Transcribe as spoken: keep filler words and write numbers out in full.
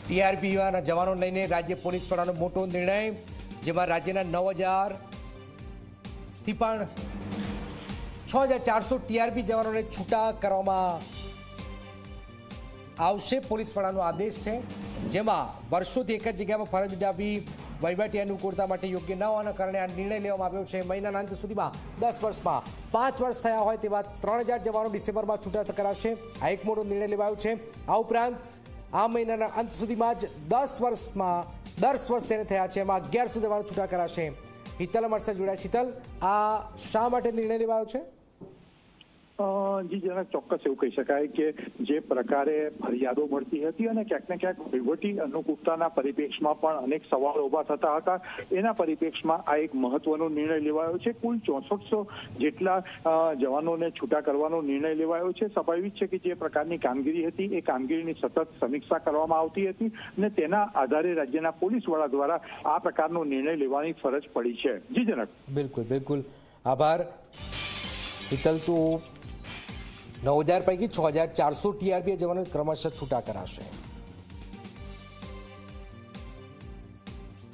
ટીઆરપીના જવાનો લઈને રાજ્ય પોલીસ વડાનો મોટો નિર્ણય, જેમાં રાજ્યના નવ હજાર થી પણ છ હજાર ચારસો ટીઆરપી જવાનોને છૂટા કરવામાં આવશે. પોલીસ વડાનો આદેશ છે, જેમાં વર્ષોથી એક જ જગ્યામાં ફરજ બજાવવી વહીવટી અનુકૂળતા માટે યોગ્ય ન હોવાના કારણે આ નિર્ણય લેવામાં આવ્યો છે. મહિનાના અંત સુધીમાં દસ વર્ષમાં પાંચ વર્ષ થયા હોય તેવા ત્રણ હજાર જવાનો ડિસેમ્બરમાં છૂટા કરાશે. આ એક મોટો નિર્ણય લેવાયો છે. આ ઉપરાંત આ મહિનાના અંત સુધીમાં જ દસ વર્ષમાં દસ વર્ષ તેને થયા છે, એમાં અગિયારસો જવાનો છૂટા કરાશે. હિતલ અમારી જોડાયા. શીતલ, આ શા માટે નિર્ણય લેવાયો છે? જી જરા ચોક્કસ એવું કહી શકાય કે જે પ્રકારે ફરિયાદો મળતી હતી અને ક્યાંક ને ક્યાંક વહીવટી અનુકૂળતાના પરિપ્રેક્ષમાં પણ અનેક સવાલો ઉભા થતા હતા, એના પરિપ્રેક્ષમાં આ એક મહત્વનો નિર્ણય લેવાયો છે. કુલ ચોસઠસો જેટલા જવાનોને છૂટા કરવાનો નિર્ણય લેવાયો છે. સ્વાભાવિક છે કે જે પ્રકારની કામગીરી હતી એ કામગીરીની સતત સમીક્ષા કરવામાં આવતી હતી અને તેના આધારે રાજ્યના પોલીસ વડા દ્વારા આ પ્રકારનો નિર્ણય લેવાની ફરજ પડી છે. જી જનક. બિલકુલ બિલકુલ આભાર હિતલ. તો નવ હજાર પૈકી છ હજાર ચારસો ટીઆરપી જવાનો ક્રમશઃ છૂટા કરાશે.